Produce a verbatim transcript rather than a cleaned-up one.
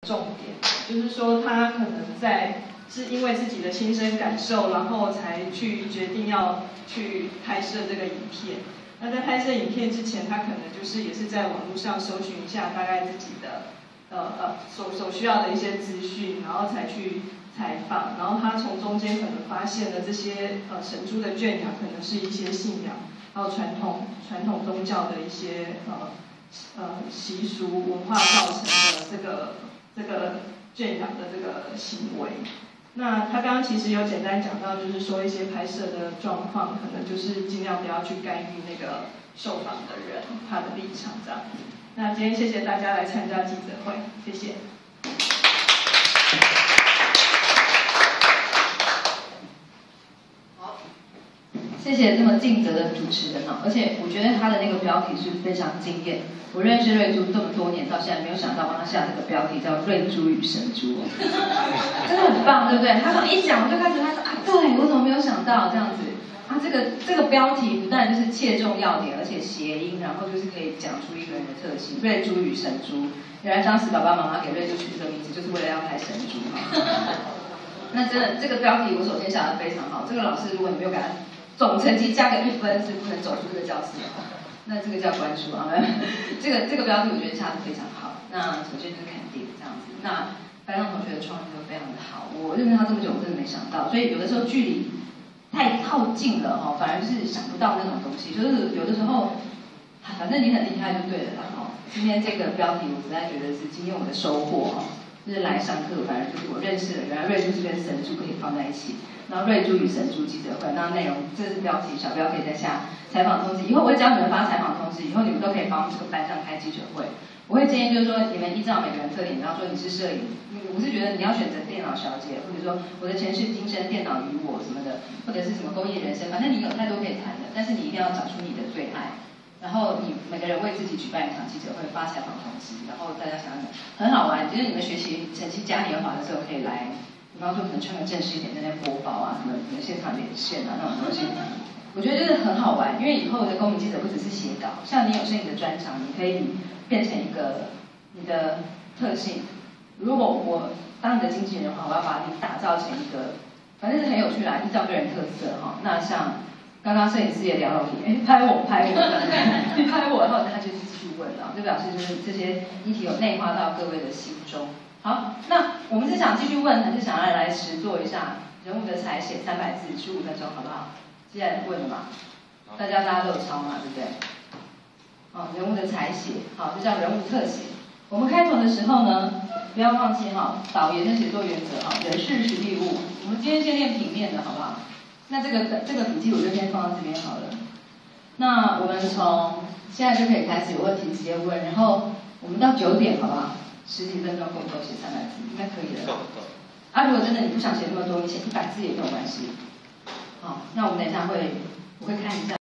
重点，就是说他可能在是因为自己的亲身感受，然后才去决定要去拍摄这个影片。那在拍摄影片之前，他可能就是也是在网络上搜寻一下大概自己的呃呃所所需要的一些资讯，然后才去采访。然后他从中间可能发现了这些呃神猪的圈养可能是一些信仰，还有传统传统宗教的一些呃呃习俗文化造成的这个这个圈养的这个行为。那他刚刚其实有简单讲到，就是说一些拍摄的状况，可能就是尽量不要去干预那个受访的人他的立场这样子。那今天谢谢大家来参加记者会，谢谢。 好，谢谢这么尽责的主持人哦，而且我觉得他的那个标题是非常惊艳。我认识瑞珠这么多年，到现在没有想到帮他下这个标题叫《瑞珠与神珠》，真的很棒，对不对？他说一讲我就开始，他说啊，对我怎么没有想到这样子？啊，这个这个标题不但就是切中要点，而且谐音，然后就是可以讲出一个人的特性，瑞珠与神珠。原来当时爸爸妈妈给瑞珠取这个名字，就是为了要拍神珠哈。那真的这个标题我首先下得非常好，这个老师如果你没有给他总成绩加个一分，是不能走出这个教室的。那这个叫关注啊，这个这个标题我觉得下得非常好。那首先就是肯定这样子。那班上同学的创意都非常的好，我认识他这么久，我真的没想到。所以有的时候距离太靠近了哈，反而就是想不到那种东西。就是有的时候，反正你很厉害就对了啦哈。今天这个标题我实在觉得是今天我的收获哈，就是来上课，反而就是我认识了原来瑞珠是跟神珠可以放在一起。然后瑞珠与神珠记者会，那内容这是标题，小标可以在下采访通知。以后我会教你们发采访通知，以后你们都可以帮这个班上开记者会。我会建议就是说，你们依照每个人特点，比方说你是摄影，我是觉得你要选择电脑小姐，或者说我的前世今生，电脑与我什么的，或者是什么公益人生，反正你有太多可以谈的，但是你一定要找出你的最爱。然后你每个人为自己举办一场记者会，发采访通知，然后大家想想很好玩，就是你们学习成绩嘉年华的时候可以来。比方说可能穿个正式一点，在那播报啊，什么什么现场连线啊那种东西，我觉得就是很好玩。因为以后的公民记者不只是写稿，像你有摄影的专长，你可以变成一个你的特性。如果我当你的经纪人的话，我要把你打造成一个，反正是很有趣啦，依照个人特色哈。那像刚刚摄影师也聊了题，哎，拍我拍我，拍我，然后他就继续问了，就表示就是这些议题有内化到各位的心中。好，那我们是想继续问，还是想要来实做一下人物的采写三百字，十五分钟，好不好？既然问了嘛，大家大家都有抄嘛，对不对？好，人物的采写，好，这叫人物特写。我们开头的时候呢，不要忘记哈，导言的写作原则哈，人事实地物。我们今天先练平面的，好不好？那这个这个笔记我就先放到这边好了。那我们从现在就可以开始有问题直接问，然后我们到九点，好不好？十几分钟够不够写三百字？应该可以的。够够。啊，如果真的你不想写那么多，你写一百字也没有关系。好，那我们等一下会，我会看一下。